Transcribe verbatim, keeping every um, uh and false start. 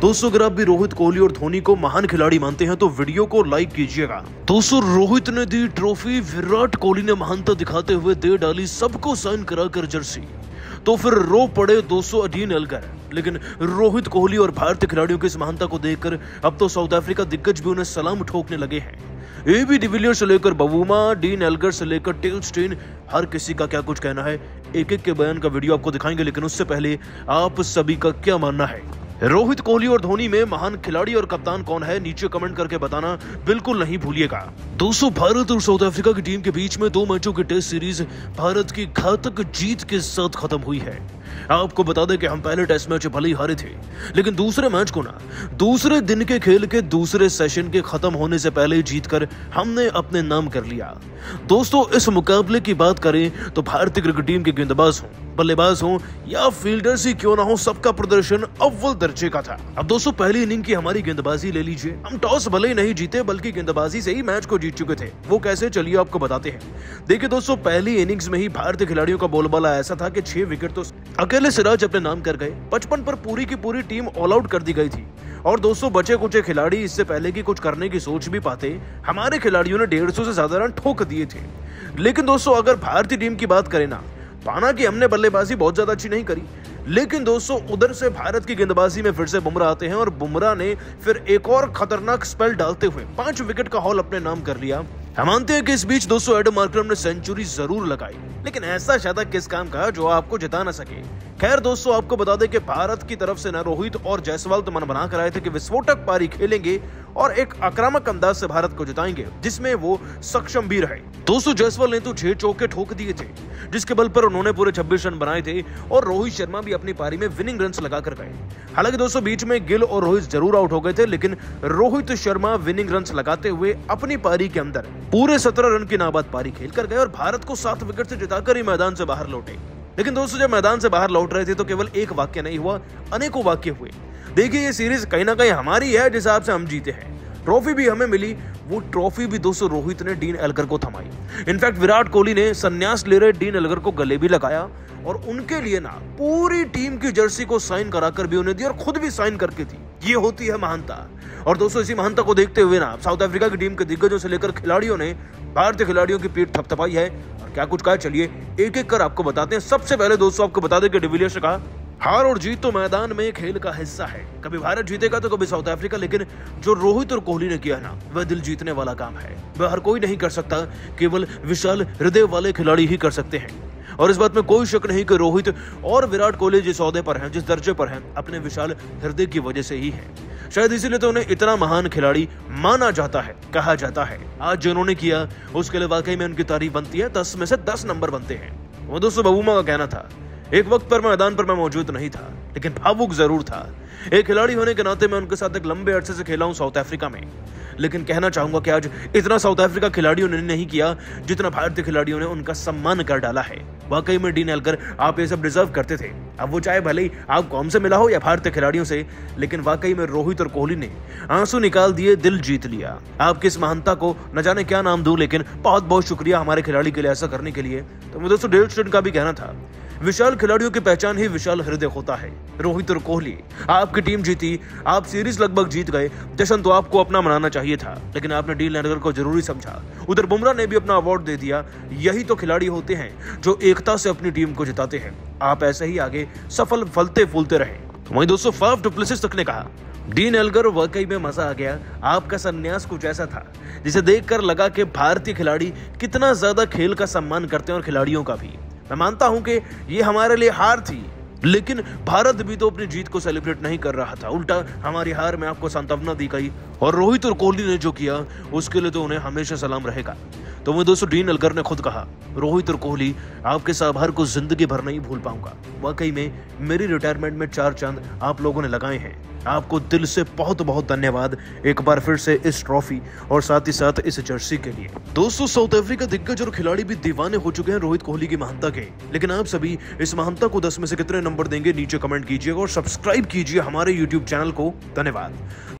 दोस्तों अगर आप भी रोहित कोहली और धोनी को महान खिलाड़ी मानते हैं तो वीडियो को लाइक कीजिएगा। दोस्तों रोहित ने दी ट्रॉफी, विराट कोहली ने महानता दिखाते हुए दे डाली सबको साइन कराकर जर्सी, तो फिर रो पड़े दोस्तों डीन एल्गर। लेकिन रोहित कोहली और भारतीय खिलाड़ियों की इस महानता को देखकर अब तो साउथ अफ्रीका दिग्गज भी उन्हें सलाम ठोकने लगे हैं। एबी डिविलियर्स से लेकर बवूमा, डीन एल्गर से लेकर टेल स्टेन, हर किसी का क्या कुछ कहना है, एक एक के बयान का वीडियो आपको दिखाएंगे। लेकिन उससे पहले आप सभी का क्या मानना है, रोहित कोहली और धोनी में महान खिलाड़ी और कप्तान कौन है, नीचे कमेंट करके बताना बिल्कुल नहीं भूलिएगा। दोस्तों भारत और साउथ अफ्रीका की टीम के बीच में दो मैचों की टेस्ट सीरीज भारत की घातक जीत के साथ खत्म हुई है। आपको बता दें कि हम पहले टेस्ट मैच भले ही हारे थे, लेकिन दूसरे मैच को ना दूसरे दिन के खेल के दूसरे सेशन के खत्म होने से पहले ही जीतकर हमने अपने नाम कर लिया। दोस्तों इस मुकाबले की बात करें तो भारतीय क्रिकेट टीम के गेंदबाज हों, बल्लेबाज हों या फील्डर्स ही क्यों ना हो, सबका प्रदर्शन अव्वल दर्जे का था। अब दोस्तों पहली इनिंग की हमारी गेंदबाजी ले लीजिए। हम टॉस भले ही नहीं जीते बल्कि गेंदबाजी से ही मैच को जीत चुके थे। वो कैसे, चलिए आपको बताते हैं। देखिए दोस्तों पहली इनिंग्स में ही भारतीय खिलाड़ियों का बोलबाला ऐसा था कि छह विकेट तो अकेले सिराज अपने नाम कर गए। पचपन पर पूरी की पूरी टीम ऑल आउट कर दी गई थी। और दोस्तों बचे कुचे खिलाड़ी इससे पहले कि कुछ करने की सोच भी पाते, हमारे खिलाड़ियों ने डेढ़ सौ से ज्यादा रन ठोक दिए थे। लेकिन दोस्तों अगर भारतीय टीम की बात करें ना, माना कि हमने बल्लेबाजी बहुत ज्यादा अच्छी नहीं करी, लेकिन दोस्तों उधर से भारत की गेंदबाजी में फिर से बुमराह आते हैं और बुमराह ने फिर एक और खतरनाक स्पेल डालते हुए पांच विकेट का हॉल अपने नाम कर लिया। हम मानते हैं कि इस बीच दोस्तों एडम मार्करम ने सेंचुरी जरूर लगाई, लेकिन ऐसा शतक किस काम का जो आपको जिता न सके। खैर दोस्तों आपको बता दें कि भारत की तरफ से न रोहित और जायसवाल तो मन बना कर आए थे कि विस्फोटक पारी खेलेंगे और एक आक्रामक अंदाज से भारत को जिताएंगे, जिसमें वो सक्षम भी रहे। दोस्तों जायसवाल ने तो छह चौके ठोक दिए थे, जिसके बल पर उन्होंने पूरे छब्बीस रन बनाए थे और रोहित शर्मा भी अपनी पारी में विनिंग रन्स लगाकर गए। हालांकि दोस्तों बीच में गिल और रोहित जरूर आउट हो गए थे, लेकिन रोहित शर्मा विनिंग रन्स लगाते हुए अपनी पारी के अंदर पूरे सत्रह रन की नाबाद पारी खेलकर गए और भारत को सात विकेट से जिताकर ही मैदान से बाहर लौटे। लेकिन दोस्तों जब मैदान से बाहर लौट रहे थे तो केवल एक वाक्य नहीं हुआ, अनेकों वाक्य हुए। देखिए ये सीरीज कहीं ना कहीं हमारी है, जिस हिसाब से हम जीते हैं। ट्रॉफी भी हमें मिली, वो ट्रॉफी भी दोस्तों रोहित ने डीन एल्गर को थमाई। इनफैक्ट विराट कोहली ने संन्यास ले रहे डीन एल्गर को गले भी लगाया और उनके लिए ना पूरी टीम की जर्सी को साइन कराकर भी उन्हें दी और खुद भी साइन करके थी। ये होती है महानता। और दोस्तों इसी महानता को देखते हुए ना साउथ अफ्रीका की टीम के दिग्गजों से लेकर खिलाड़ियों ने भारतीय खिलाड़ियों की पीठ थपथपाई है। और क्या कुछ कहा, चलिए एक एक कर आपको बताते हैं। सबसे पहले दोस्तों आपको बता दें कि डिविलियर्स ने कहा हार और जीत तो मैदान में खेल का हिस्सा है, कभी भारत जीतेगा तो कभी साउथ अफ्रीका, लेकिन जो रोहित और कोहली ने किया ना वह दिल जीतने वाला काम है। वह हर कोई नहीं कर सकता, केवल विशाल हृदय वाले खिलाड़ी ही कर सकते हैं। और इस बात में कोई शक नहीं कि रोहित और विराट कोहली जिस ओहदे पर हैं, जिस दर्जे पर हैं, अपने विशाल हृदय की वजह से ही है। शायद इसीलिए तो उन्हें इतना महान खिलाड़ी माना जाता है, कहा जाता है। आज जो उन्होंने किया उसके लिए वाकई में उनकी तारीफ बनती है, दस में से दस नंबर बनते हैं। वो दोस्तों बवूमा का कहना था, एक वक्त पर मैदान पर मैं मौजूद नहीं था, लेकिन भावुक जरूर था। एक खिलाड़ी होने के नाते मैं उनके साथ एक लंबे अरसे से खेला हूं साउथ अफ्रीका में, लेकिन कहना चाहूंगा कि आज इतना साउथ अफ्रीका खिलाड़ियों ने नहीं किया जितना भारतीय खिलाड़ियों ने उनका सम्मान कर डाला है। वाकई में डीन एल्गर आप ये सब डिजर्व करते थे। अब वो चाहे भले ही आपको हमसे मिला हो या भारतीय खिलाड़ियों से, लेकिन वाकई में रोहित और कोहली ने आंसू निकाल दिए, दिल जीत लिया। आपकी इस महानता को न जाने क्या नाम दूं, लेकिन बहुत बहुत शुक्रिया हमारे खिलाड़ी के लिए ऐसा करने के लिए। तो दोस्तों डेल स्टेन का भी कहना था, विशाल खिलाड़ियों की पहचान ही विशाल हृदय होता है। रोहित और कोहली आपकी टीम जीती, आप सीरीज लगभग जीत गए, जश्न तो आपको अपना मनाना चाहिए था, लेकिन आपने डीन एल्गर को जरूरी समझा। उधर बुमराह ने भी अपना अवार्ड दे दिया। यही तो खिलाड़ी होते हैं जो एकता से अपनी टीम को जिताते हैं। आप ऐसे ही आगे सफल फलते फूलते रहे। तो वहीं दोस्तों फाफ डुप्लेसिस तक ने कहा, डीन एल्गर वाकई में मजा आ गया। आपका संन्यास कुछ ऐसा था जिसे देखकर लगा कि भारतीय खिलाड़ी कितना ज्यादा खेल का सम्मान करते हैं और खिलाड़ियों का भी। मैं मानता हूं कि ये हमारे लिए हार थी, लेकिन भारत भी तो अपनी जीत को सेलिब्रेट नहीं कर रहा था। उल्टा हमारी हार में आपको सांत्वना दी गई और रोहित और कोहली ने जो किया उसके लिए तो उन्हें हमेशा सलाम रहेगा। तो वह दोस्तों डीन एल्गर ने खुद कहा, रोहित और कोहली आपके इस आभार को जिंदगी भर नहीं भूल पाऊंगा। वाकई में मेरी रिटायरमेंट में चार चांद आप लोगों ने लगाए हैं। आपको दिल से बहुत बहुत धन्यवाद एक बार फिर से इस ट्रॉफी और साथ ही साथ इस जर्सी के लिए। दोस्तों साउथ अफ्रीका दिग्गज और खिलाड़ी भी दीवाने हो चुके हैं रोहित कोहली की महानता के, लेकिन आप सभी इस महानता को दस में से कितने नंबर देंगे नीचे कमेंट कीजिएगा और सब्सक्राइब कीजिए हमारे यूट्यूब चैनल को। धन्यवाद।